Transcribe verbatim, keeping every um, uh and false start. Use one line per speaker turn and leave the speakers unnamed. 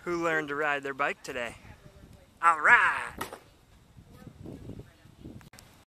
Who learned to ride their bike today? All right.